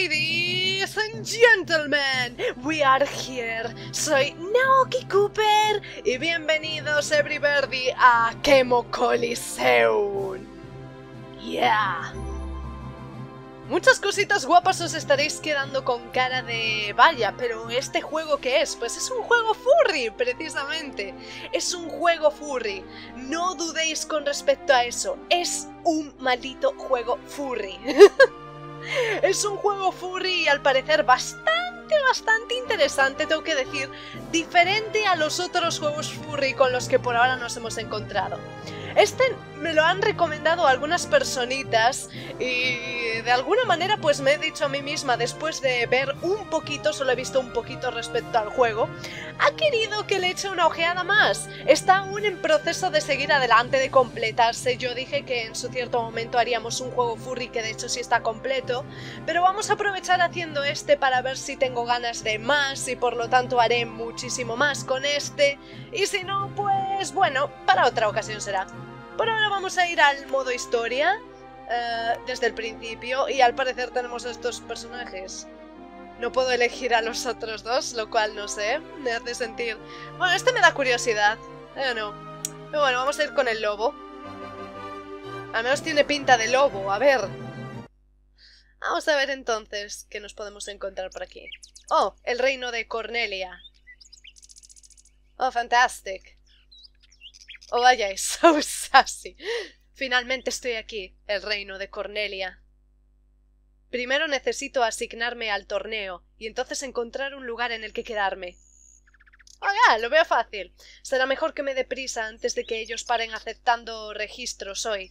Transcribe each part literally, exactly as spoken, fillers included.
Ladies and gentlemen, we are here. Soy Naoki Cooper y bienvenidos everybody a Kemo Coliseum. Yeah. Muchas cositas guapas os estaréis quedando con cara de vaya, pero ¿este juego qué es? Pues es un juego furry, precisamente. Es un juego furry. No dudéis con respecto a eso. Es un maldito juego furry. Es un juego furry y al parecer bastante, bastante interesante, tengo que decir, diferente a los otros juegos furry con los que por ahora nos hemos encontrado. Este me lo han recomendado algunas personitas y de alguna manera pues me he dicho a mí misma, después de ver un poquito, solo he visto un poquito respecto al juego, ha querido que le eche una ojeada más. Está aún en proceso de seguir adelante, de completarse. Yo dije que en su cierto momento haríamos un juego furry, que de hecho sí está completo, pero vamos a aprovechar haciendo este para ver si tengo ganas de más y por lo tanto haré muchísimo más con este, y si no, pues bueno, para otra ocasión será. Por ahora vamos a ir al modo historia, uh, desde el principio, y al parecer tenemos estos personajes. No puedo elegir a los otros dos, lo cual no sé, me hace sentir... Bueno, este me da curiosidad, eh, no. Pero bueno, vamos a ir con el lobo. Al menos tiene pinta de lobo, a ver. Vamos a ver entonces qué nos podemos encontrar por aquí. Oh, el reino de Cornelia. Oh, fantastic. Oh, vaya, es so sassy. Finalmente estoy aquí, el reino de Cornelia. Primero necesito asignarme al torneo y entonces encontrar un lugar en el que quedarme. Ah, lo veo fácil. Será mejor que me dé prisa antes de que ellos paren aceptando registros hoy.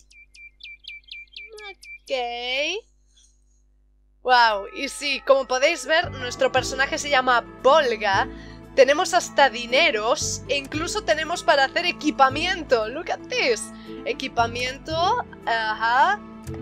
Ok. Wow, y sí, como podéis ver, nuestro personaje se llama Volga. Tenemos hasta dineros e incluso tenemos para hacer equipamiento. Look at this. Equipamiento, ajá.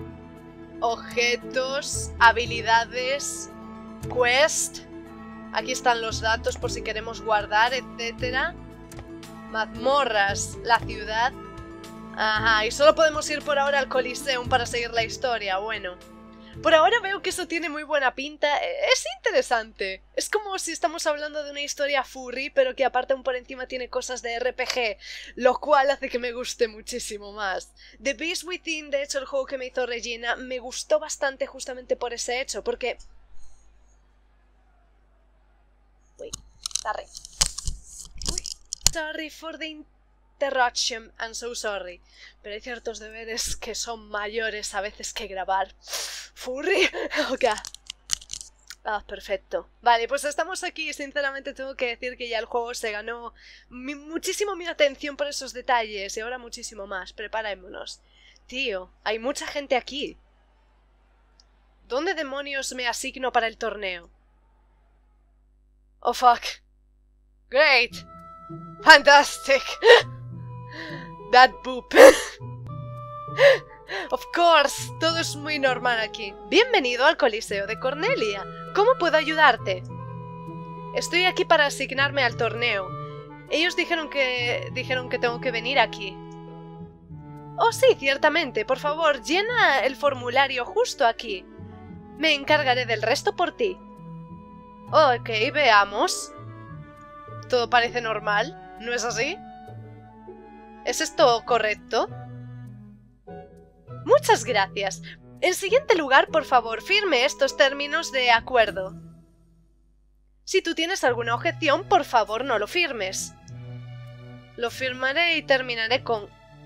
Objetos, habilidades, quest. Aquí están los datos por si queremos guardar, etcétera. Mazmorras, la ciudad. Ajá, y solo podemos ir por ahora al Coliseum para seguir la historia. Bueno. Por ahora veo que eso tiene muy buena pinta. Es interesante. Es como si estamos hablando de una historia furry, pero que aparte aún por encima tiene cosas de R P G, lo cual hace que me guste muchísimo más. The Beast Within, de hecho el juego que me hizo Regina, me gustó bastante justamente por ese hecho, porque... Uy, sorry. Uy, sorry for the interruption, I'm so sorry. Pero hay ciertos deberes que son mayores a veces que grabar. Furry, ok. Ah, perfecto. Vale, pues estamos aquí y sinceramente tengo que decir que ya el juego se ganó mi, muchísimo mi atención por esos detalles y ahora muchísimo más. Preparémonos. Tío, hay mucha gente aquí. ¿Dónde demonios me asigno para el torneo? Oh, fuck. Great. Fantastic. That boop. Of course, todo es muy normal aquí. Bienvenido al Coliseo de Cornelia. ¿Cómo puedo ayudarte? Estoy aquí para asignarme al torneo. Ellos dijeron que... dijeron que tengo que venir aquí. Oh, sí, ciertamente. Por favor, llena el formulario justo aquí. Me encargaré del resto por ti. Ok, veamos. Todo parece normal, ¿no es así? ¿Es esto correcto? Muchas gracias. En siguiente lugar, por favor, firme estos términos de acuerdo. Si tú tienes alguna objeción, por favor, no lo firmes. Lo firmaré y terminaré con...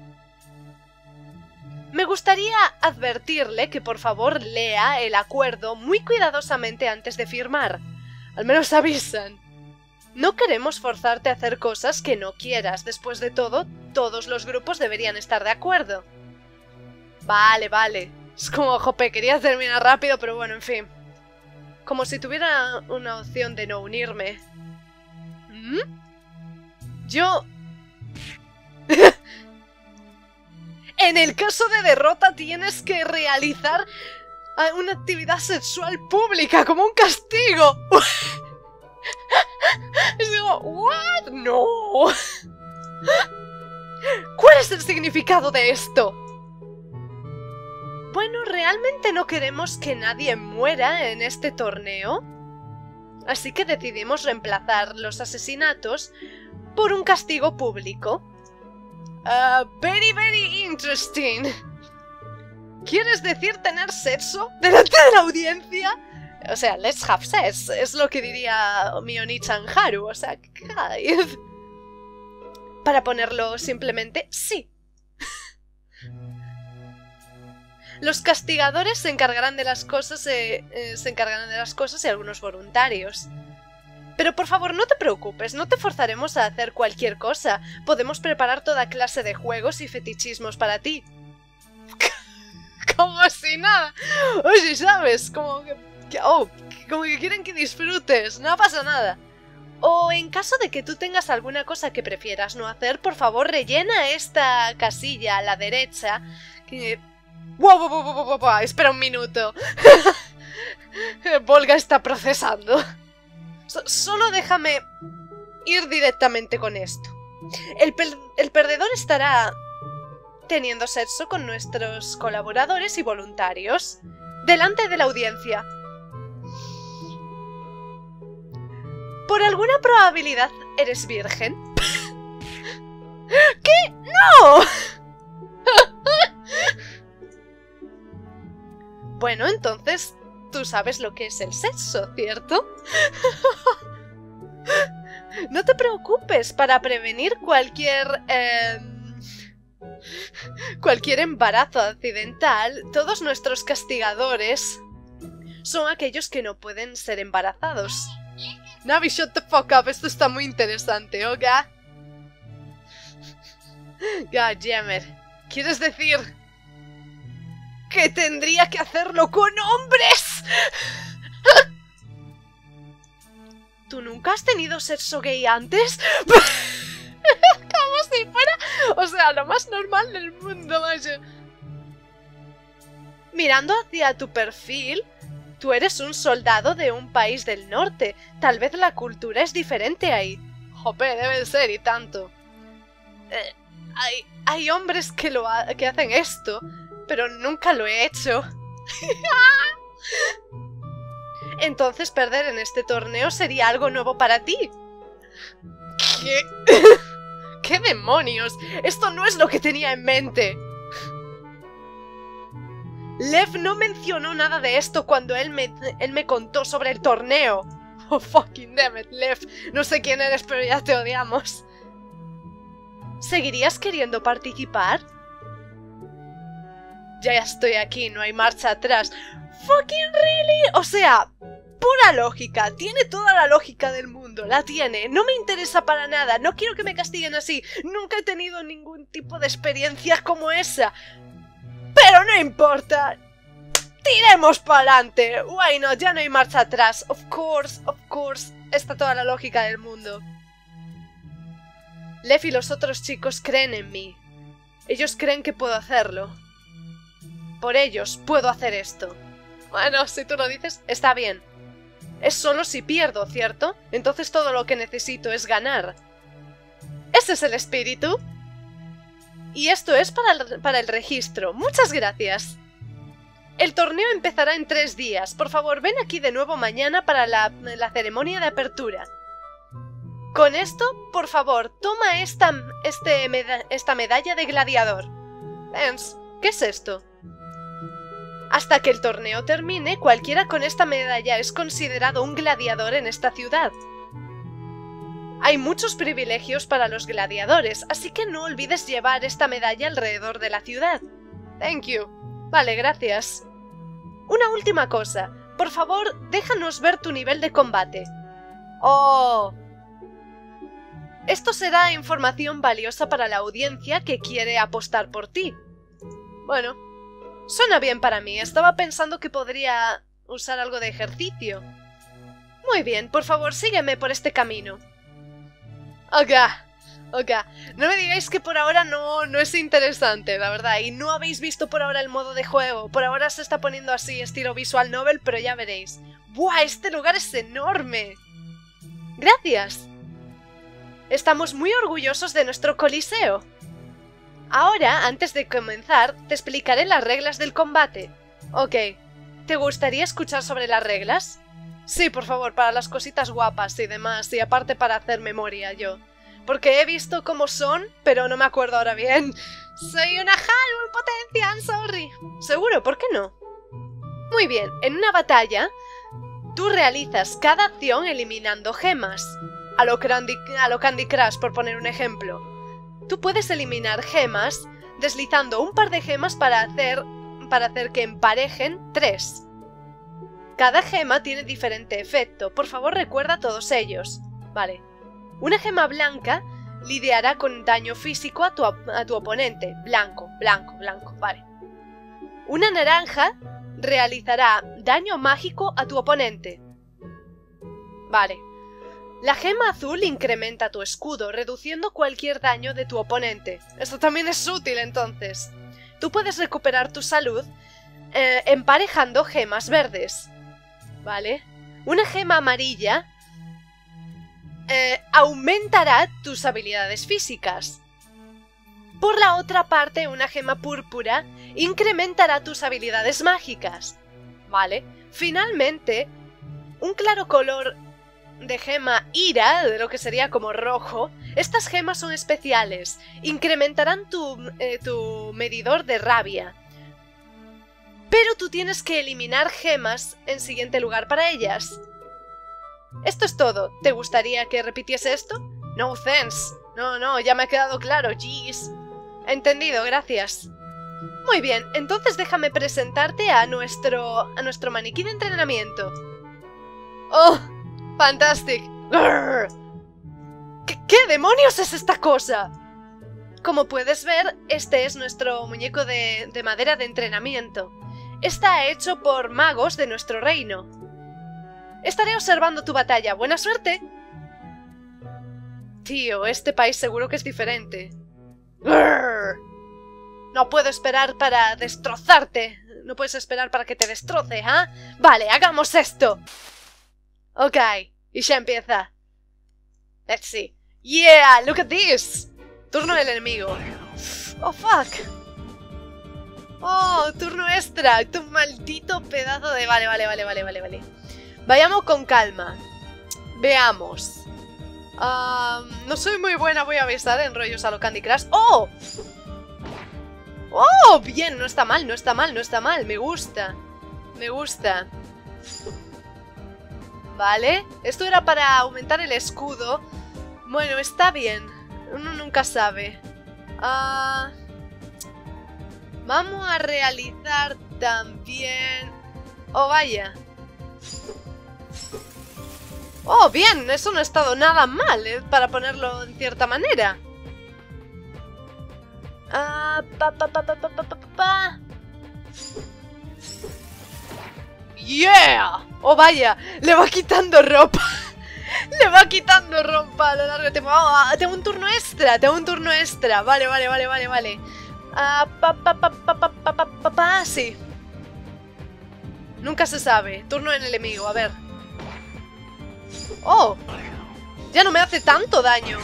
Me gustaría advertirle que por favor lea el acuerdo muy cuidadosamente antes de firmar. Al menos avisan. No queremos forzarte a hacer cosas que no quieras. Después de todo, todos los grupos deberían estar de acuerdo. Vale, vale. Es como, jope, quería terminar rápido, pero bueno, en fin. Como si tuviera una opción de no unirme. ¿Mm? Yo... En el caso de derrota tienes que realizar una actividad sexual pública como un castigo. Es como, ¿what? No. ¿Cuál es el significado de esto? Bueno, Bueno, realmente no queremos que nadie muera en este torneo, así que decidimos reemplazar los asesinatos por un castigo público. Uh, very, very interesting. ¿Quieres decir tener sexo delante de la audiencia? O sea, let's have sex, es lo que diría mi Oni-chan Haru, o sea, guys. Para ponerlo simplemente, sí. Los castigadores se encargarán de las cosas, eh, eh, se encargarán de las cosas y algunos voluntarios. Pero por favor, no te preocupes, no te forzaremos a hacer cualquier cosa. Podemos preparar toda clase de juegos y fetichismos para ti. Como si nada. Oye, ¿sabes? Como que, que, oh, como que quieren que disfrutes, no pasa nada. O en caso de que tú tengas alguna cosa que prefieras no hacer, por favor, rellena esta casilla a la derecha. Que... ¡Wow, wow, wow, wow, wow, wow! Espera un minuto. Volga está procesando. So- solo déjame ir directamente con esto. El, per el perdedor estará teniendo sexo con nuestros colaboradores y voluntarios delante de la audiencia. ¿Por alguna probabilidad eres virgen? ¿Qué? ¡No! Bueno, entonces tú sabes lo que es el sexo, ¿cierto? No te preocupes, para prevenir cualquier... Eh, cualquier embarazo accidental, todos nuestros castigadores son aquellos que no pueden ser embarazados. Navi, shut the fuck up, esto está muy interesante, ¿ok? God damn it. ¿Quieres decir que tendría que hacerlo con hombres? ¿Tú nunca has tenido sexo gay antes? Como si fuera... O sea, lo más normal del mundo, vaya. Mirando hacia tu perfil, tú eres un soldado de un país del norte. Tal vez la cultura es diferente ahí. Jope, debe ser y tanto. Eh, hay, hay hombres que, lo ha que hacen esto, pero nunca lo he hecho. Entonces perder en este torneo sería algo nuevo para ti. ¿Qué? ¿Qué demonios? Esto no es lo que tenía en mente. Lev no mencionó nada de esto cuando él me, él me contó sobre el torneo. Oh, fucking damn it, Lev. No sé quién eres, pero ya te odiamos. ¿Seguirías queriendo participar? Ya estoy aquí, no hay marcha atrás. Fucking really. O sea, pura lógica. Tiene toda la lógica del mundo. La tiene. No me interesa para nada. No quiero que me castiguen así. Nunca he tenido ningún tipo de experiencia como esa. Pero no importa. ¡Tiremos para adelante! Why not? Ya no hay marcha atrás. Of course, of course. Está toda la lógica del mundo. Lev y los otros chicos creen en mí. Ellos creen que puedo hacerlo. Por ellos puedo hacer esto. Bueno, si tú lo dices, está bien. Es solo si pierdo, ¿cierto? Entonces todo lo que necesito es ganar. Ese es el espíritu. Y esto es para el, para el registro. Muchas gracias. El torneo empezará en tres días. Por favor, ven aquí de nuevo mañana para la, la ceremonia de apertura. Con esto, por favor, toma esta, este meda esta medalla de gladiador. Thanks. ¿Qué es esto? Hasta que el torneo termine, cualquiera con esta medalla es considerado un gladiador en esta ciudad. Hay muchos privilegios para los gladiadores, así que no olvides llevar esta medalla alrededor de la ciudad. Thank you. Vale, gracias. Una última cosa. Por favor, déjanos ver tu nivel de combate. Oh. Esto será información valiosa para la audiencia que quiere apostar por ti. Bueno, suena bien para mí. Estaba pensando que podría usar algo de ejercicio. Muy bien, por favor, sígueme por este camino. Ok, ok. No me digáis que por ahora no, no es interesante, la verdad. Y no habéis visto por ahora el modo de juego. Por ahora se está poniendo así, estilo visual novel, pero ya veréis. ¡Buah! Este lugar es enorme. Gracias. Estamos muy orgullosos de nuestro coliseo. Ahora, antes de comenzar, te explicaré las reglas del combate. Ok. ¿Te gustaría escuchar sobre las reglas? Sí, por favor, para las cositas guapas y demás, y aparte para hacer memoria yo. Porque he visto cómo son, pero no me acuerdo ahora bien. Soy una Halbur potencia, I'm sorry. ¿Seguro? ¿Por qué no? Muy bien, en una batalla, tú realizas cada acción eliminando gemas. A lo, Candy, a lo Candy Crush, por poner un ejemplo. Tú puedes eliminar gemas deslizando un par de gemas para hacer, para hacer que emparejen tres. Cada gema tiene diferente efecto. Por favor, recuerda todos ellos. Vale. Una gema blanca lidiará con daño físico a tu, a tu oponente. Blanco, blanco, blanco. Vale. Una naranja realizará daño mágico a tu oponente. Vale. La gema azul incrementa tu escudo, reduciendo cualquier daño de tu oponente. Esto también es útil, entonces. Tú puedes recuperar tu salud eh, emparejando gemas verdes. Vale. Una gema amarilla eh, aumentará tus habilidades físicas. Por la otra parte, una gema púrpura incrementará tus habilidades mágicas. Vale. Finalmente, un claro color de gema ira, de lo que sería como rojo. Estas gemas son especiales. Incrementarán tu, eh, tu medidor de rabia. Pero tú tienes que eliminar gemas en siguiente lugar para ellas. Esto es todo. ¿Te gustaría que repitiese esto? No thanks. No, no, ya me ha quedado claro, jeez. Entendido, gracias. Muy bien, entonces déjame presentarte a nuestro, a nuestro maniquí de entrenamiento. ¡Oh! ¡Fantastic! ¿Qué, ¿Qué demonios es esta cosa? Como puedes ver, este es nuestro muñeco de, de madera de entrenamiento. Está hecho por magos de nuestro reino. Estaré observando tu batalla. ¡Buena suerte! Tío, este país seguro que es diferente. ¡Grrr! No puedo esperar para destrozarte. No puedes esperar para que te destroce, ¿ah? ¿eh? Vale, hagamos esto. Ok, y ya empieza. Let's see. Yeah, look at this. Turno del enemigo. Oh, fuck. Oh, turno extra. Tu maldito pedazo de... Vale, vale, vale, vale, vale, vale. Vayamos con calma. Veamos. Um, no soy muy buena, voy a avisar, en rollos a lo Candy Crush. ¡Oh! ¡Oh! Bien, no está mal, no está mal, no está mal. Me gusta. Me gusta. Vale. Esto era para aumentar el escudo. Bueno, está bien. Uno nunca sabe. Uh, vamos a realizar también... Oh, vaya. Oh, bien. Eso no ha estado nada mal, ¿eh? Para ponerlo en cierta manera. Ah, pa, pa, pa, pa, pa, pa, pa, pa. ¡Yeah! ¡Oh, vaya! Le va quitando ropa. Le va quitando ropa a lo largo del tiempo. Oh, tengo un turno extra. Tengo un turno extra. Vale, vale, vale, vale, vale. Ah, pa, pa, pa, pa, pa, pa, pa, pa, pa. Sí. Nunca se sabe. Turno del enemigo, a ver. ¡Oh! Ya no me hace tanto daño.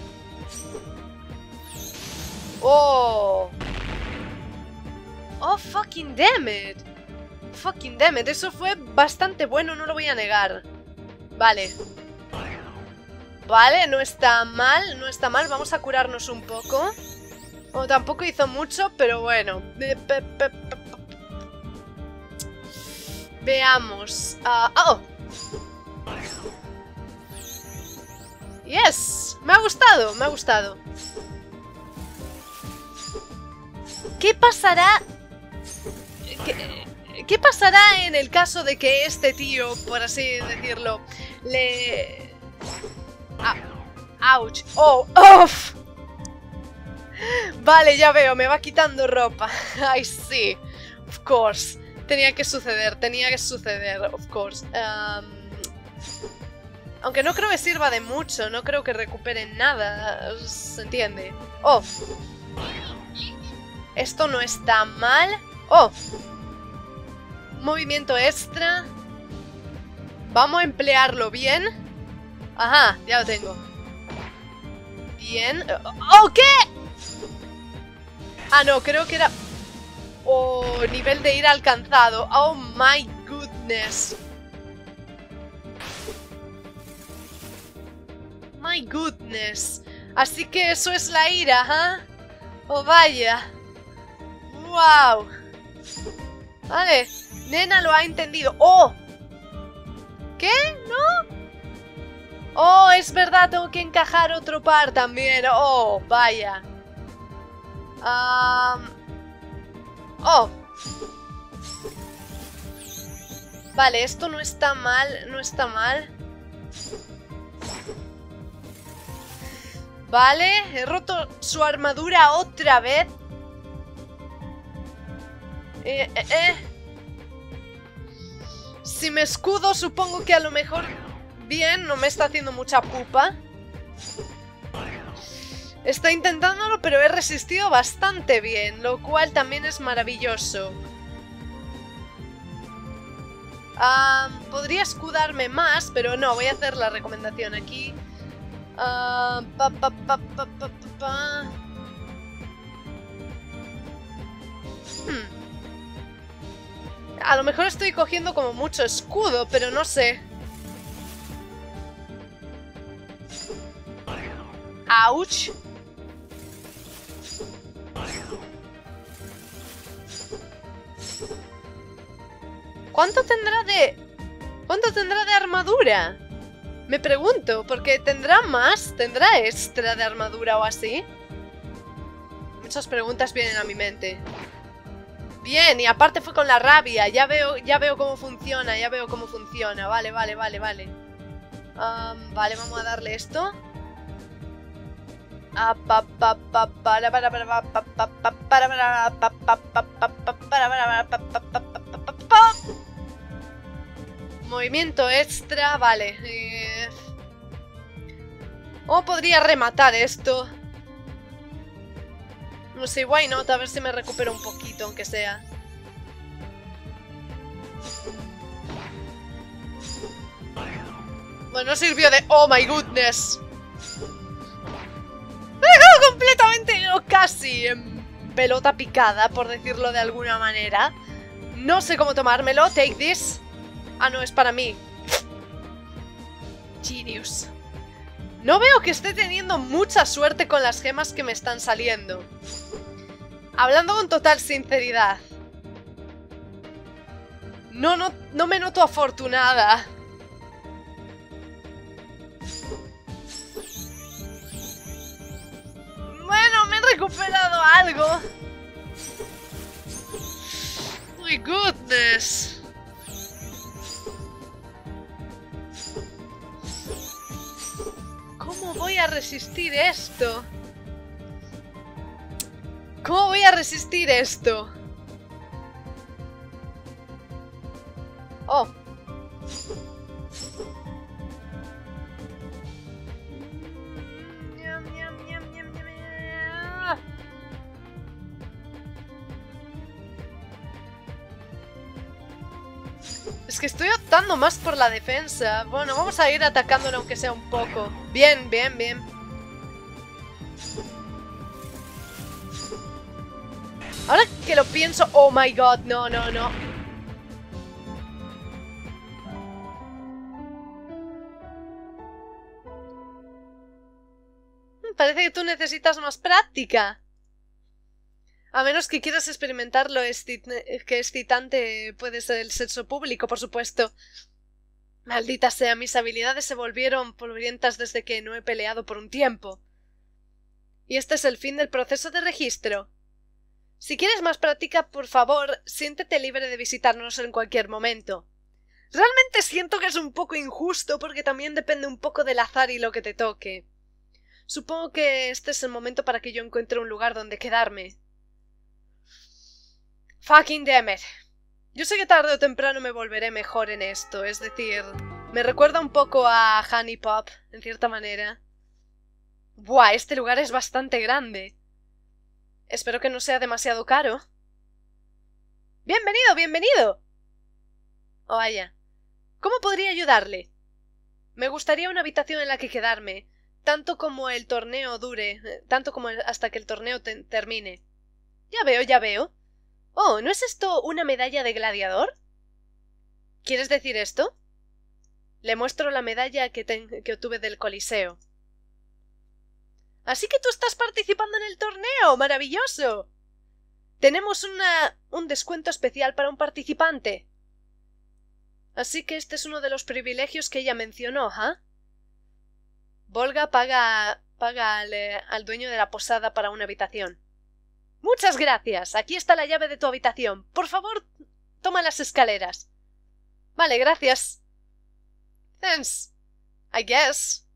¡Oh! ¡Oh, fucking damn it! Fucking damn it, eso fue bastante bueno, no lo voy a negar. Vale. Vale, no está mal, no está mal. Vamos a curarnos un poco. Oh, tampoco hizo mucho, pero bueno. Veamos. Uh, ¡Oh! Yes, me ha gustado, me ha gustado. ¿Qué pasará? ¿Qué, ¿Qué pasará en el caso de que este tío, por así decirlo, le... Ah, ouch. Oh, off. Vale, ya veo, me va quitando ropa. Ay, sí. Of course. Tenía que suceder, tenía que suceder, of course. Um, aunque no creo que sirva de mucho, no creo que recuperen nada. ¿Se entiende? Oh. Esto no está mal. Oh. Movimiento extra. Vamos a emplearlo bien. Ajá, ya lo tengo. Bien. ¿Oh, qué? Ah, no, creo que era... o nivel de ira alcanzado. Oh my goodness. My goodness. Así que eso es la ira, ¿eh? Oh vaya. Wow. Vale, Nena lo ha entendido. ¡Oh! ¿Qué? ¿No? Oh, es verdad, tengo que encajar otro par también. Oh, vaya. Um... Oh. Vale, esto no está mal, no está mal. Vale, he roto su armadura otra vez. Eh, eh, eh. Si me escudo, supongo que a lo mejor... Bien, no me está haciendo mucha pupa. Está intentándolo, pero he resistido bastante bien, lo cual también es maravilloso. Um, podría escudarme más, pero no, voy a hacer la recomendación aquí. Uh, pa, pa, pa, pa, pa, pa. Hmm. A lo mejor estoy cogiendo como mucho escudo, pero no sé. ¡Auch! ¿Cuánto tendrá de... ¿Cuánto tendrá de armadura? Me pregunto, porque ¿tendrá más? ¿Tendrá extra de armadura o así? Muchas preguntas vienen a mi mente. Bien, y aparte fue con la rabia. Ya veo, ya veo cómo funciona, ya veo cómo funciona. Vale, vale, vale, vale. Um, vale, vamos a darle esto. Movimiento extra, vale. Eh... ¿Cómo podría rematar esto? No sé, why not, a ver si me recupero un poquito, aunque sea. Bueno, no sirvió de... ¡Oh, my goodness! Me he dejado completamente, o casi, en pelota picada, por decirlo de alguna manera. No sé cómo tomármelo. Take this. Ah, no, es para mí. Genius. No veo que esté teniendo mucha suerte con las gemas que me están saliendo. Hablando con total sinceridad. No, no, no me noto afortunada. Bueno, me he recuperado algo. My goodness. ¿Cómo voy a resistir esto? ¿Cómo voy a resistir esto? Oh. Es que estoy optando más por la defensa. Bueno, vamos a ir atacándolo aunque sea un poco. Bien, bien, bien. Ahora que lo pienso... Oh my god, no, no, no. Parece que tú necesitas más práctica. A menos que quieras experimentar lo que excitante puede ser el sexo público, por supuesto. Maldita sea, mis habilidades se volvieron polvorientas desde que no he peleado por un tiempo. Y este es el fin del proceso de registro. Si quieres más práctica, por favor, siéntete libre de visitarnos en cualquier momento. Realmente siento que es un poco injusto porque también depende un poco del azar y lo que te toque. Supongo que este es el momento para que yo encuentre un lugar donde quedarme. Fucking damn it. Yo sé que tarde o temprano me volveré mejor en esto, es decir, me recuerda un poco a Honey Pop, en cierta manera. Buah, este lugar es bastante grande. Espero que no sea demasiado caro. ¡Bienvenido, bienvenido! Oh, vaya. ¿Cómo podría ayudarle? Me gustaría una habitación en la que quedarme, tanto como el torneo dure, tanto como hasta que el torneo te termine. Ya veo, ya veo. Oh, ¿no es esto una medalla de gladiador? ¿Quieres decir esto? Le muestro la medalla que, ten- que obtuve del Coliseo. Así que tú estás participando en el torneo. ¡Maravilloso! Tenemos una, un descuento especial para un participante. Así que este es uno de los privilegios que ella mencionó, ¿ah? ¿eh? Volga paga, paga al, eh, al dueño de la posada para una habitación. Muchas gracias. Aquí está la llave de tu habitación. Por favor, toma las escaleras. Vale, gracias. Thanks. I guess.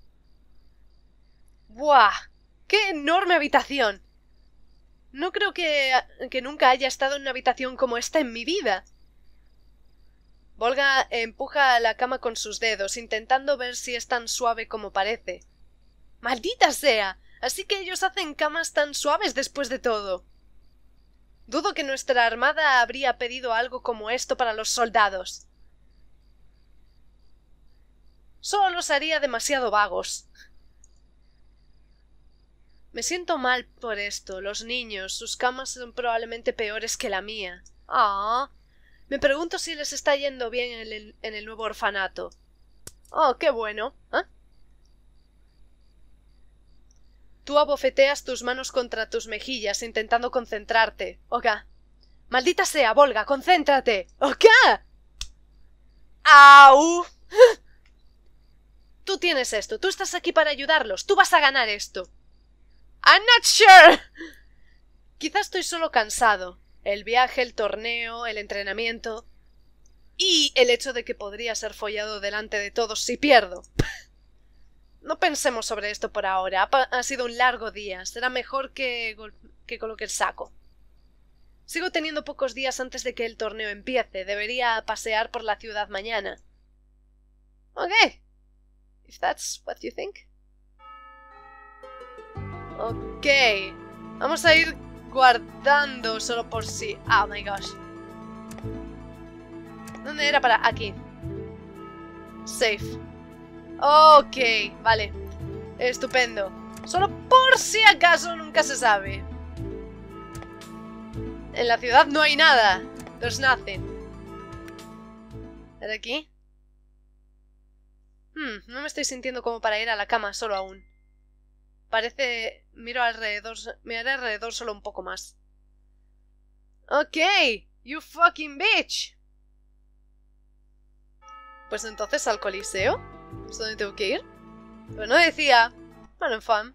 ¡Buah! ¡Qué enorme habitación! No creo que, que nunca haya estado en una habitación como esta en mi vida. Volga empuja la cama con sus dedos, intentando ver si es tan suave como parece. ¡Maldita sea! Así que ellos hacen camas tan suaves después de todo. Dudo que nuestra armada habría pedido algo como esto para los soldados. Solo los haría demasiado vagos. Me siento mal por esto. Los niños, sus camas son probablemente peores que la mía. Ah, me pregunto si les está yendo bien en el, en el nuevo orfanato. Oh, qué bueno. ¿Ah? Tú abofeteas tus manos contra tus mejillas intentando concentrarte. Oka. Maldita sea, Volga, concéntrate. Oka. ¡Au! Tú tienes esto. Tú estás aquí para ayudarlos. Tú vas a ganar esto. I'm not sure. Quizás estoy solo cansado. El viaje, el torneo, el entrenamiento. Y el hecho de que podría ser follado delante de todos si pierdo. No pensemos sobre esto por ahora. Ha, ha sido un largo día. Será mejor que, que coloque el saco. Sigo teniendo pocos días antes de que el torneo empiece. Debería pasear por la ciudad mañana. Ok. If that's what you think. Ok. Vamos a ir guardando solo por si... Oh my gosh. ¿Dónde era para...? Aquí. Safe. Ok, vale. Estupendo. Solo por si acaso, nunca se sabe. En la ciudad no hay nada. There's nothing. ¿De aquí? Hmm, no me estoy sintiendo como para ir a la cama solo aún. Parece... Miro alrededor... Miraré alrededor solo un poco más. Ok. You fucking bitch. Pues entonces al Coliseo. ¿Es donde tengo que ir? Pero no decía... Bueno, en fan.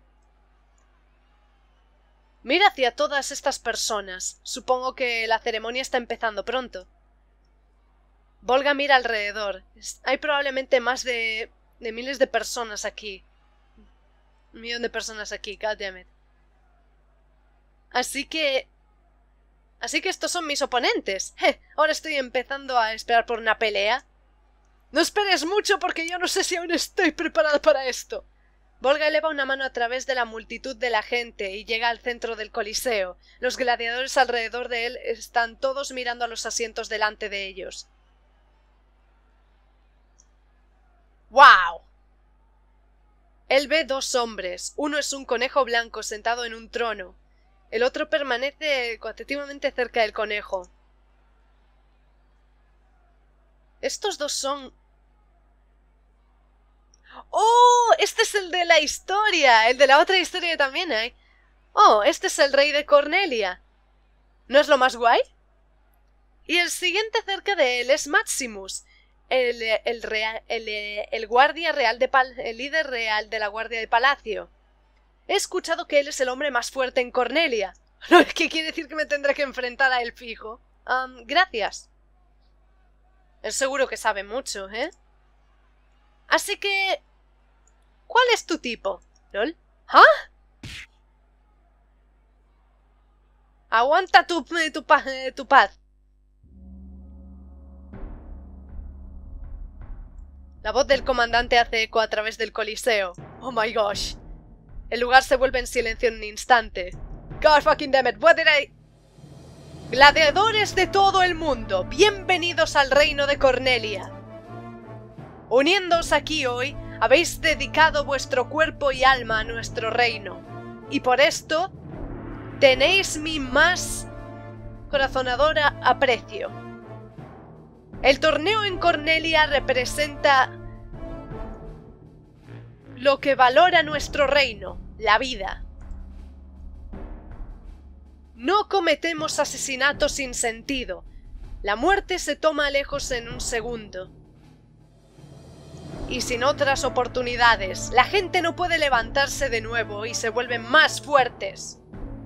Mira hacia todas estas personas. Supongo que la ceremonia está empezando pronto. Volga mira alrededor. Hay probablemente más de... de miles de personas aquí. Un millón de personas aquí, goddammit. Así que... Así que estos son mis oponentes. Je, ahora estoy empezando a esperar por una pelea. No esperes mucho porque yo no sé si aún estoy preparada para esto. Volga eleva una mano a través de la multitud de la gente y llega al centro del Coliseo. Los gladiadores alrededor de él están todos mirando a los asientos delante de ellos. ¡Wow! Él ve dos hombres. Uno es un conejo blanco sentado en un trono. El otro permanece cuantitativamente cerca del conejo. Estos dos son... ¡Oh! Este es el de la historia. El de la otra historia también hay. ¡Oh! Este es el rey de Cornelia. ¿No es lo más guay? Y el siguiente cerca de él es Maximus. El, el, real, el, el guardia real de pal, el líder real de la guardia de palacio. He escuchado que él es el hombre más fuerte en Cornelia. No, es que quiere decir que me tendré que enfrentar a él fijo. Um, gracias. Él seguro que sabe mucho, ¿eh? Así que... ¿Cuál es tu tipo? ¿Lol? ¿Ah? Aguanta tu, tu, tu paz. La voz del comandante hace eco a través del Coliseo. Oh my gosh. El lugar se vuelve en silencio en un instante. God fucking damn it, what did I... Gladiadores de todo el mundo, bienvenidos al reino de Cornelia. Uniéndoos aquí hoy, habéis dedicado vuestro cuerpo y alma a nuestro reino. Y por esto, tenéis mi más... corazonadora aprecio. El torneo en Cornelia representa lo que valora nuestro reino, la vida. No cometemos asesinatos sin sentido. La muerte se toma lejos en un segundo. Y sin otras oportunidades, la gente no puede levantarse de nuevo y se vuelven más fuertes.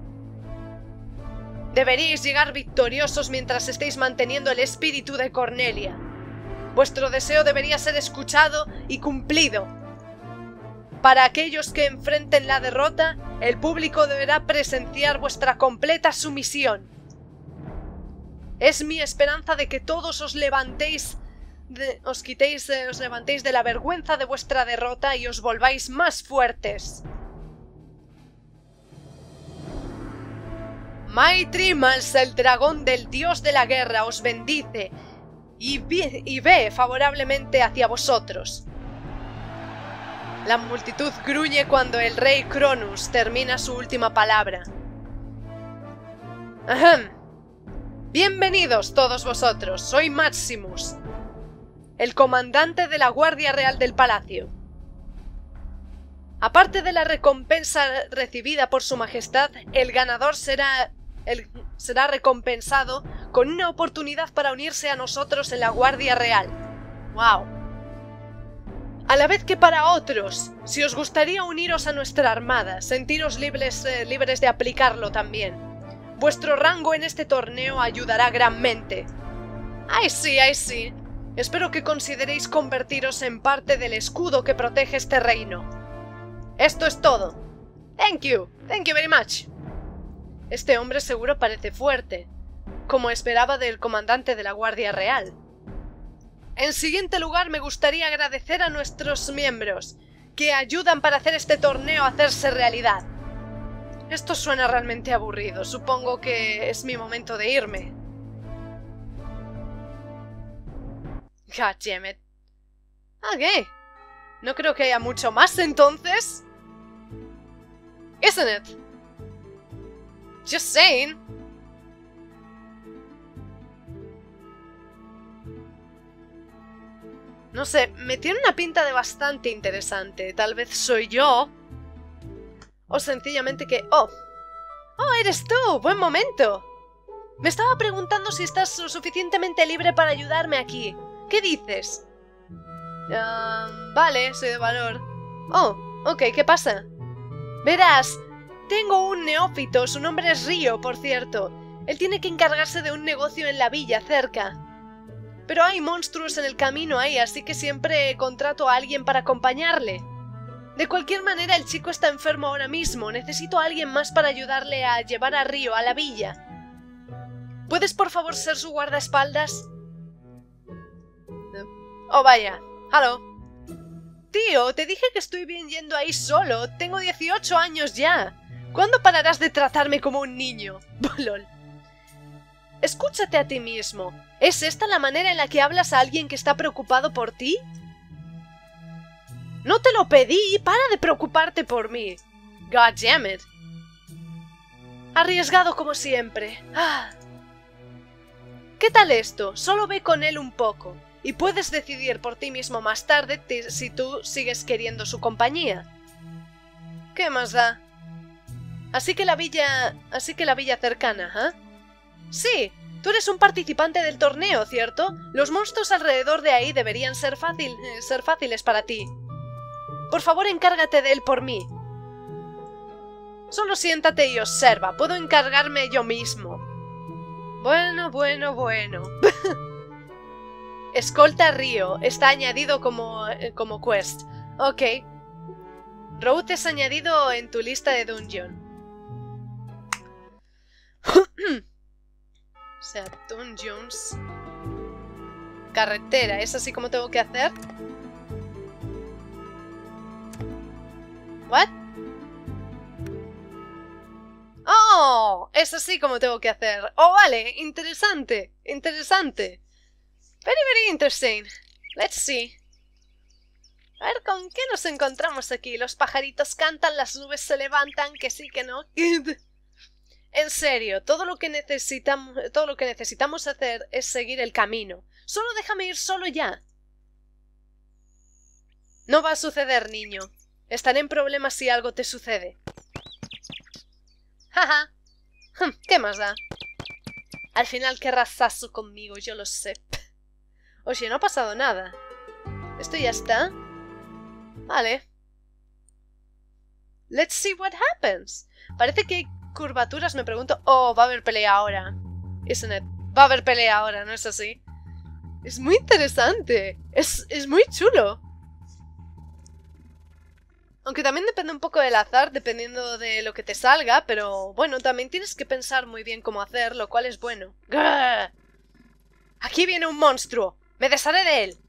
Deberíais llegar victoriosos mientras estéis manteniendo el espíritu de Cornelia. Vuestro deseo debería ser escuchado y cumplido. Para aquellos que enfrenten la derrota, el público deberá presenciar vuestra completa sumisión. Es mi esperanza de que todos os levantéis, de, os quitéis, eh, os levantéis de la vergüenza de vuestra derrota y os volváis más fuertes. Maitrimals, el dragón del dios de la guerra, os bendice y, vi, y ve favorablemente hacia vosotros. La multitud gruñe cuando el rey Cronus termina su última palabra. Ahem. Bienvenidos todos vosotros, soy Maximus, el comandante de la Guardia Real del Palacio. Aparte de la recompensa recibida por su majestad, el ganador será, el, será recompensado con una oportunidad para unirse a nosotros en la Guardia Real. ¡Wow! A la vez que para otros, si os gustaría uniros a nuestra armada, sentiros libres, eh, libres de aplicarlo también. Vuestro rango en este torneo ayudará granmente. ¡Ay sí, ay sí! Espero que consideréis convertiros en parte del escudo que protege este reino. Esto es todo. Thank you, thank you very much. Este hombre seguro parece fuerte, como esperaba del comandante de la Guardia Real. En siguiente lugar, me gustaría agradecer a nuestros miembros, que ayudan para hacer este torneo a hacerse realidad. Esto suena realmente aburrido, supongo que es mi momento de irme. God damn it. Ok. No creo que haya mucho más entonces. Isn't it? Just saying. No sé, me tiene una pinta de bastante interesante. Tal vez soy yo. O sencillamente que... ¡Oh! ¡Oh, eres tú! ¡Buen momento! Me estaba preguntando si estás lo suficientemente libre para ayudarme aquí. ¿Qué dices? Uh, vale, soy de valor. Oh, ok, ¿qué pasa? Verás, tengo un neófito, su nombre es Río, por cierto. Él tiene que encargarse de un negocio en la villa, cerca. Pero hay monstruos en el camino ahí, así que siempre contrato a alguien para acompañarle. De cualquier manera, el chico está enfermo ahora mismo. Necesito a alguien más para ayudarle a llevar a Río a la villa. ¿Puedes por favor ser su guardaespaldas? Oh, vaya. Hello. Tío, te dije que estoy bien yendo ahí solo. Tengo dieciocho años ya. ¿Cuándo pararás de tratarme como un niño? Lol. Escúchate a ti mismo. ¿Es esta la manera en la que hablas a alguien que está preocupado por ti? No te lo pedí. Para de preocuparte por mí. God damn it. Arriesgado como siempre. Ah. ¿Qué tal esto? Solo ve con él un poco. Y puedes decidir por ti mismo más tarde si tú sigues queriendo su compañía. ¿Qué más da? Así que la villa... Así que la villa cercana, ¿eh? Sí, tú eres un participante del torneo, ¿cierto? Los monstruos alrededor de ahí deberían ser, fácil, eh, ser fáciles para ti. Por favor, encárgate de él por mí. Solo siéntate y observa. Puedo encargarme yo mismo. Bueno, bueno, bueno. Escolta Río. Está añadido como, eh, como quest. Ok. Route es añadido en tu lista de dungeon. O sea, dungeons. Carretera. ¿Es así como tengo que hacer? ¿What? ¡Oh! Es así como tengo que hacer. ¡Oh, vale! Interesante. Interesante. Very, very interesting. Let's see. A ver, ¿con qué nos encontramos aquí? Los pajaritos cantan, las nubes se levantan, que sí, que no. En serio, todo lo que necesitamos, todo lo que necesitamos hacer es seguir el camino. Solo déjame ir solo ya. No va a suceder, niño. Estaré en problemas si algo te sucede. Jaja. ¿Qué más da? Al final querrás saso conmigo, yo lo sé. Oye, no ha pasado nada. ¿Esto ya está? Vale. Let's see what happens. Parece que hay curvaturas, me pregunto... Oh, va a haber pelea ahora. Isn't it? Va a haber pelea ahora, ¿no es así? Es muy interesante. Es, es muy chulo. Aunque también depende un poco del azar, dependiendo de lo que te salga, pero bueno, también tienes que pensar muy bien cómo hacer, lo cual es bueno. ¡Grrr! Aquí viene un monstruo. Me desharé de él.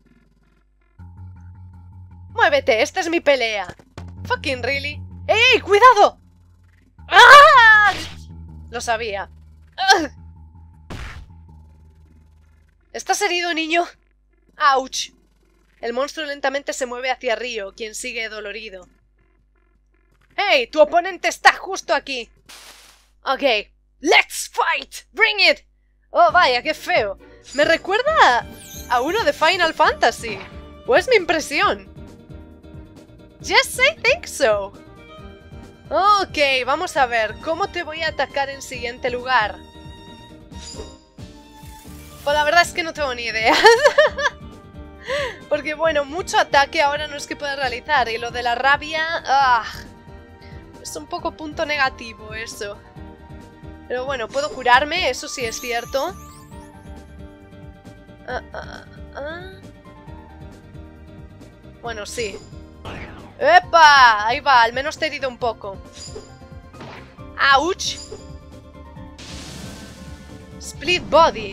Muévete, esta es mi pelea. Fucking really. ¡Ey, ey! ¡Cuidado! ¡Ah! Lo sabía. ¡Ugh! ¿Estás herido, niño? ¡Auch! El monstruo lentamente se mueve hacia Ryo, quien sigue dolorido. ¡Hey! ¡Tu oponente está justo aquí! Ok. ¡Let's fight! ¡Bring it! Oh, vaya, qué feo. Me recuerda a uno de Final Fantasy. ¿O es mi impresión? Yes, I think so. Ok, vamos a ver. ¿Cómo te voy a atacar en siguiente lugar? Pues la verdad es que no tengo ni idea. Porque bueno, mucho ataque ahora no es que pueda realizar. Y lo de la rabia... Ah, es un poco punto negativo eso. Pero bueno, puedo curarme, eso sí es cierto. Ah, ah, ah. Bueno, sí. ¡Epa! Ahí va, al menos te he herido un poco. ¡Auch! Split Body.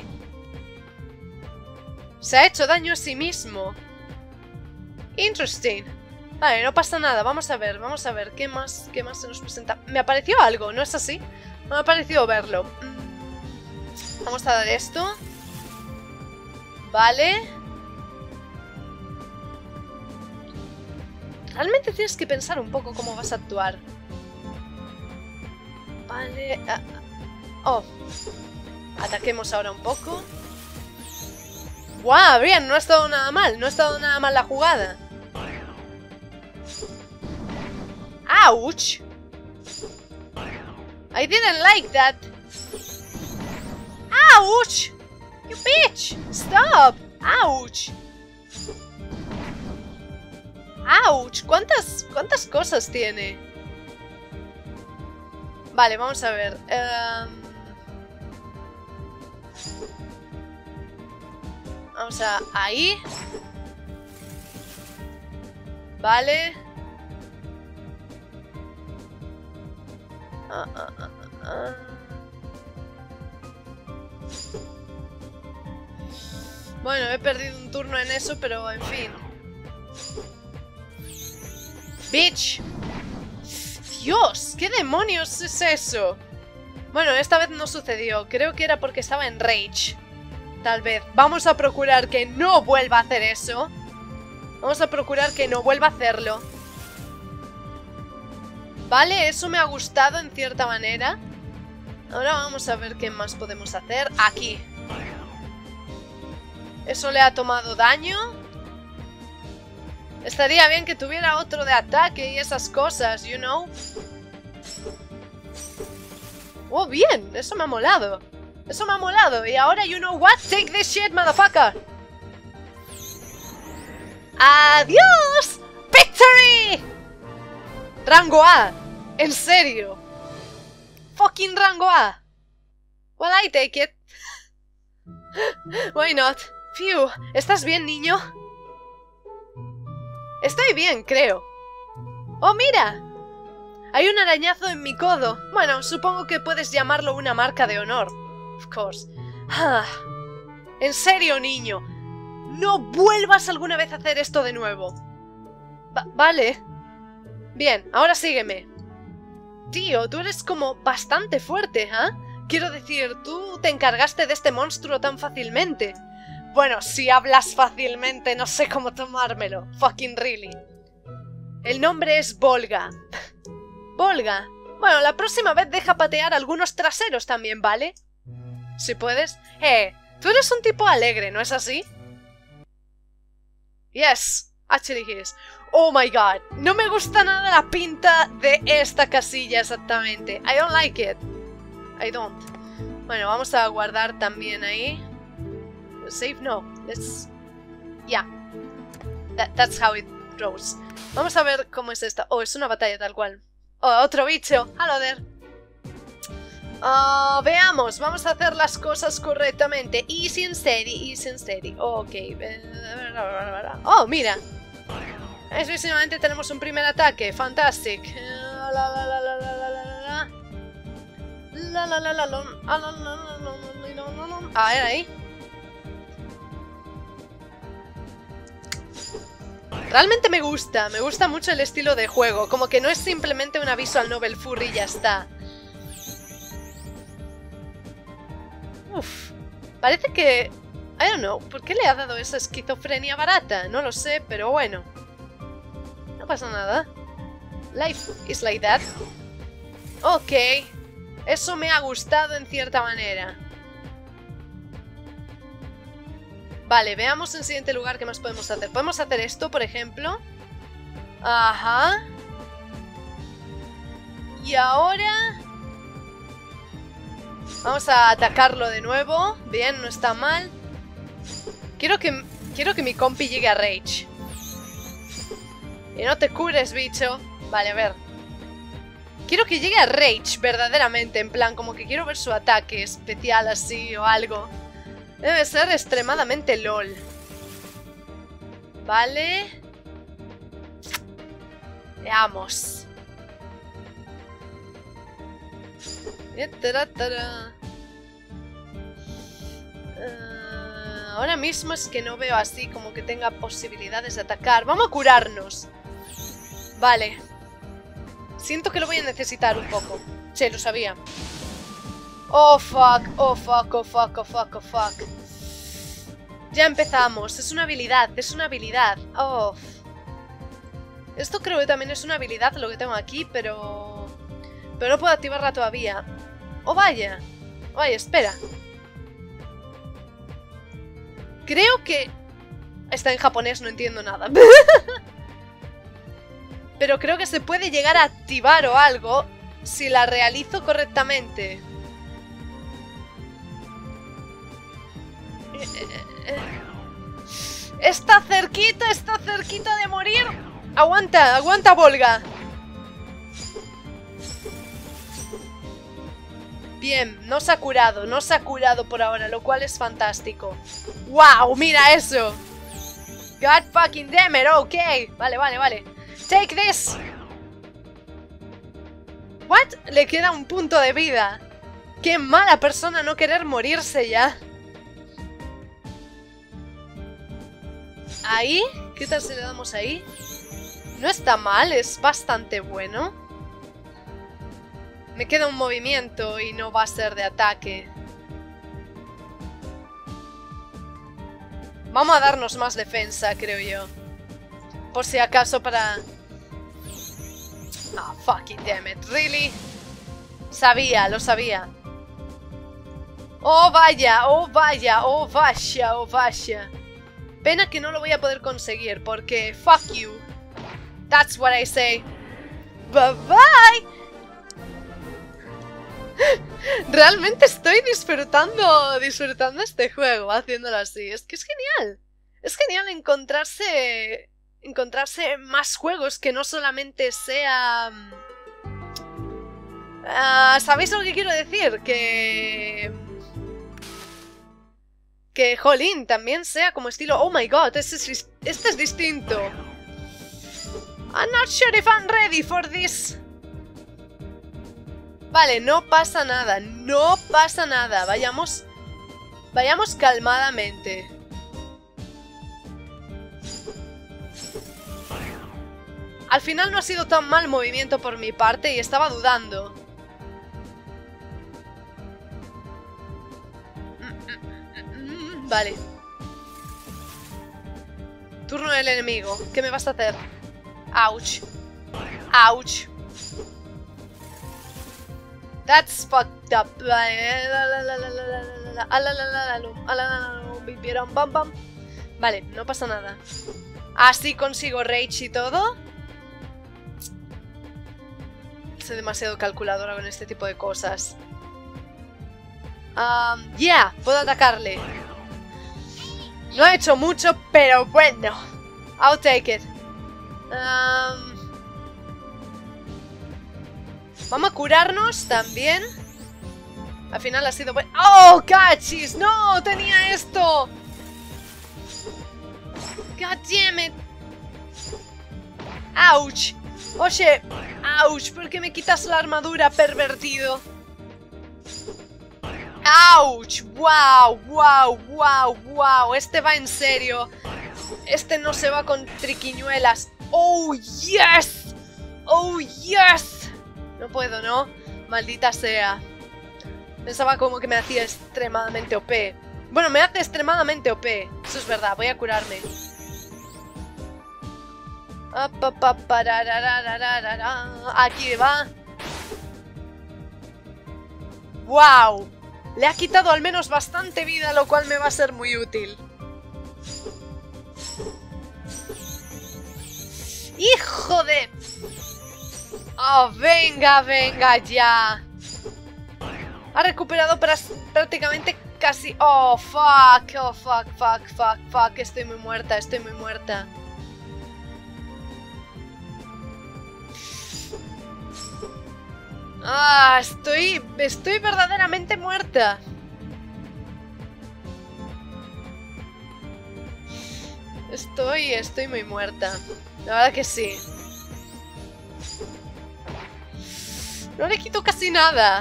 Se ha hecho daño a sí mismo. Interesting. Vale, no pasa nada, vamos a ver, vamos a ver. ¿Qué más, qué más se nos presenta? Me apareció algo, ¿no es así? Me ha parecido verlo. Vamos a dar esto. Vale. Realmente tienes que pensar un poco cómo vas a actuar. Vale. Ah, oh. Ataquemos ahora un poco. ¡Guau! Bien, no ha estado nada mal. No ha estado nada mal la jugada. ¡Ouch! I didn't like that. ¡Ouch! You bitch! Stop! ¡Ouch! ¡Auch! ¿Cuántas, cuántas cosas tiene? Vale, vamos a ver. Um... Vamos a... Ahí. Vale. Ah, ah, ah, ah. Bueno, he perdido un turno en eso, pero en fin. ¡Bitch! ¡Dios! ¿Qué demonios es eso? Bueno, esta vez no sucedió. Creo que era porque estaba en rage. Tal vez. Vamos a procurar que no vuelva a hacer eso. Vamos a procurar que no vuelva a hacerlo. Vale, eso me ha gustado en cierta manera. Ahora vamos a ver qué más podemos hacer. Aquí. Eso le ha tomado daño. Estaría bien que tuviera otro de ataque y esas cosas, you know. Oh, bien, eso me ha molado. Eso me ha molado. Y ahora, you know what? Take this shit, motherfucker. ¡Adiós! ¡Victory! Rango A. En serio. Fucking rango A. Well, I take it. Why not? Phew. ¿Estás bien, niño? Estoy bien, creo. ¡Oh, mira! Hay un arañazo en mi codo. Bueno, supongo que puedes llamarlo una marca de honor. Of course. Ah. En serio, niño. No vuelvas alguna vez a hacer esto de nuevo. Va- vale. Bien, ahora sígueme. Tío, tú eres como bastante fuerte, ¿ah? ¿eh? Quiero decir, tú te encargaste de este monstruo tan fácilmente. Bueno, si hablas fácilmente, no sé cómo tomármelo. Fucking really. El nombre es Volga. Volga. Bueno, la próxima vez deja patear algunos traseros también, ¿vale? Si puedes. Eh, tú eres un tipo alegre, ¿no es así? Yes, actually he is. Oh my god, no me gusta nada la pinta de esta casilla exactamente. I don't like it. I don't. Bueno, vamos a guardar también ahí. Save, no. Let's... Yeah. That, that's how it goes. Vamos a ver cómo es esta. Oh, es una batalla tal cual. Oh, otro bicho. Hello there. Uh, veamos, vamos a hacer las cosas correctamente. Easy and steady, easy and steady. Ok. Oh, mira. Exclusivamente tenemos un primer ataque. Fantastic. La la la la la la la la. La la la la la. A ver ahí. Realmente me gusta, me gusta mucho el estilo de juego. Como que no es simplemente una visual novel furry y ya está. Uf, parece que... I don't know, ¿por qué le ha dado esa esquizofrenia barata? No lo sé, pero bueno. No pasa nada. Life is like that. Ok, eso me ha gustado en cierta manera. Vale, veamos en siguiente lugar qué más podemos hacer. Podemos hacer esto, por ejemplo. Ajá. Y ahora... vamos a atacarlo de nuevo. Bien, no está mal. Quiero que, quiero que mi compi llegue a Rage. Y no te cures, bicho. Vale, a ver. Quiero que llegue a Rage, verdaderamente. En plan, como que quiero ver su ataque especial así o algo. Debe ser extremadamente LOL. Vale. Veamos. Uh, ahora mismo es que no veo así como que tenga posibilidades de atacar. Vamos a curarnos. Vale. Siento que lo voy a necesitar un poco. Sí, lo sabía. Oh fuck, oh fuck, oh fuck, oh fuck, oh fuck. Ya empezamos. Es una habilidad, es una habilidad. Oh. Esto creo que también es una habilidad lo que tengo aquí, pero... pero no puedo activarla todavía. Oh vaya. Vaya, espera. Creo que... está en japonés, no entiendo nada. Pero creo que se puede llegar a activar o algo si la realizo correctamente. Está cerquita, está cerquita de morir. Aguanta, aguanta, Volga. Bien, no se ha curado, no se ha curado por ahora, lo cual es fantástico. ¡Wow! ¡Mira eso! God fucking damn it, ok. Vale, vale, vale. Take this. What? Le queda un punto de vida. Qué mala persona no querer morirse ya. Ahí, ¿qué tal si le damos ahí? No está mal, es bastante bueno. Me queda un movimiento y no va a ser de ataque. Vamos a darnos más defensa, creo yo. Por si acaso para... ah, fucking damn it, really. Sabía, lo sabía. Oh vaya, oh vaya, oh vaya, oh vaya. Pena que no lo voy a poder conseguir porque fuck you. That's what I say. Bye bye. Realmente estoy disfrutando disfrutando este juego haciéndolo así. Es que es genial. Es genial encontrarse encontrarse más juegos que no solamente sea... Uh, ¿sabéis lo que quiero decir? Que... que jolín, también sea como estilo... oh my god, este es, este es distinto. I'm not sure if I'm ready for this. Vale, no pasa nada, no pasa nada. Vayamos... vayamos calmadamente. Al final no ha sido tan mal movimiento por mi parte y estaba dudando. Vale. Turno del enemigo. ¿Qué me vas a hacer? Ouch. Ouch. That's fucked up. Vale, no pasa nada. Así consigo rage y todo. Soy demasiado calculadora con este tipo de cosas. Um, ya, yeah, puedo atacarle. No ha hecho mucho, pero bueno. I'll take it. Um, Vamos a curarnos también. Al final ha sido bueno. ¡Oh, cachis! ¡No! ¡Tenía esto! God damn it. ¡Auch! Oye, ¡auch! ¿Por qué me quitas la armadura, pervertido? ¡Auch! ¡Wow! ¡Wow! ¡Wow! ¡Wow! Este va en serio. Este no se va con triquiñuelas. ¡Oh, yes! ¡Oh, yes! No puedo, ¿no? Maldita sea. Pensaba como que me hacía extremadamente O P. Bueno, me hace extremadamente O P. Eso es verdad, voy a curarme. Aquí va. ¡Wow! Le ha quitado al menos bastante vida, lo cual me va a ser muy útil. ¡Hijo de... ¡Oh, venga, venga ya! Ha recuperado prácticamente casi... ¡Oh, fuck! ¡Oh, fuck, fuck, fuck, fuck! Estoy muy muerta, estoy muy muerta. ¡Ah! Estoy... Estoy verdaderamente muerta. Estoy... Estoy muy muerta. La verdad que sí. No le quito casi nada.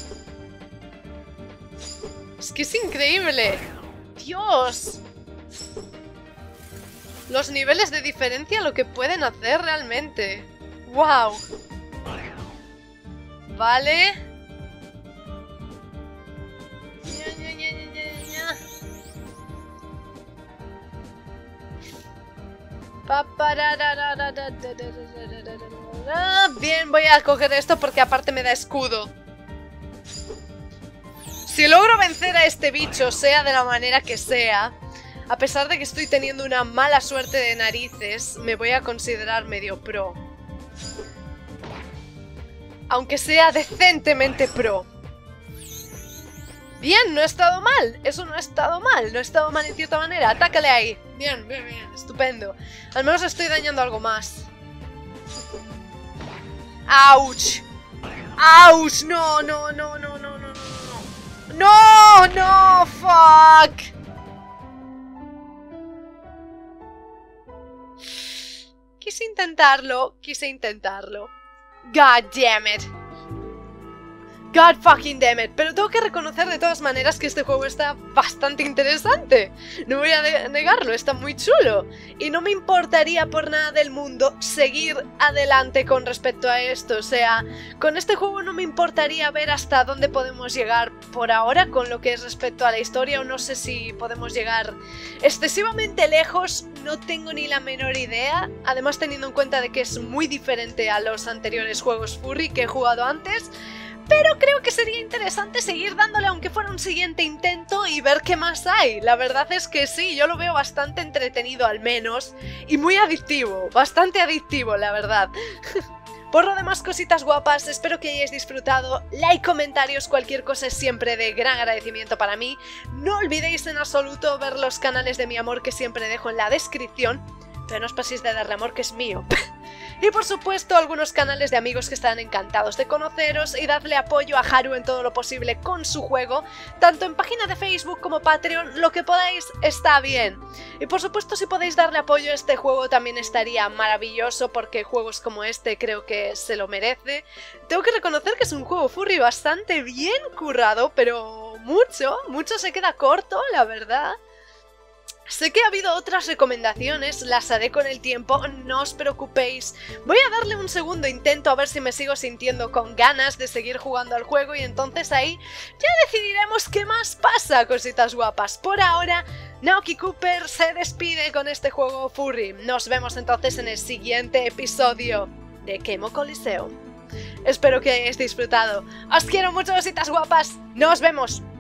Es que es increíble. Dios. Los niveles de diferencia, lo que pueden hacer realmente. Wow. Vale. Bien, voy a coger esto porque aparte me da escudo. Si logro vencer a este bicho, sea de la manera que sea, a pesar de que estoy teniendo una mala suerte de narices, me voy a considerar medio pro. Aunque sea decentemente pro. Bien, no ha estado mal. Eso no ha estado mal. No ha estado mal en cierta manera. Atácale ahí. Bien, bien, bien. Estupendo. Al menos estoy dañando algo más. ¡Auch! ¡Auch! No, no, no, no, no, no, no. ¡No! ¡No! ¡Fuck! Quise intentarlo. Quise intentarlo. God damn it. God fucking damn it. Pero tengo que reconocer de todas maneras que este juego está bastante interesante. No voy a negarlo, está muy chulo. Y no me importaría por nada del mundo seguir adelante con respecto a esto. O sea, con este juego no me importaría ver hasta dónde podemos llegar por ahora con lo que es respecto a la historia. O no sé si podemos llegar excesivamente lejos, no tengo ni la menor idea. Además, teniendo en cuenta de que es muy diferente a los anteriores juegos furry que he jugado antes. Pero creo que sería interesante seguir dándole aunque fuera un siguiente intento y ver qué más hay. La verdad es que sí, yo lo veo bastante entretenido al menos y muy adictivo, bastante adictivo la verdad. Por lo demás, cositas guapas, espero que hayáis disfrutado. Like, comentarios, cualquier cosa es siempre de gran agradecimiento para mí. No olvidéis en absoluto ver los canales de mi amor que siempre dejo en la descripción. Pero no os paséis de darle amor, que es mío. Y por supuesto algunos canales de amigos que estarán encantados de conoceros y dadle apoyo a Haru en todo lo posible con su juego, tanto en página de Facebook como Patreon, lo que podáis está bien. Y por supuesto si podéis darle apoyo a este juego también estaría maravilloso porque juegos como este creo que se lo merece. Tengo que reconocer que es un juego furry bastante bien currado, pero mucho, mucho se queda corto, la verdad. Sé que ha habido otras recomendaciones, las haré con el tiempo, no os preocupéis. Voy a darle un segundo intento a ver si me sigo sintiendo con ganas de seguir jugando al juego y entonces ahí ya decidiremos qué más pasa, cositas guapas. Por ahora, Naoki Cooper se despide con este juego furry. Nos vemos entonces en el siguiente episodio de Keimo Coliseum. Espero que hayáis disfrutado. Os quiero mucho, cositas guapas. Nos vemos.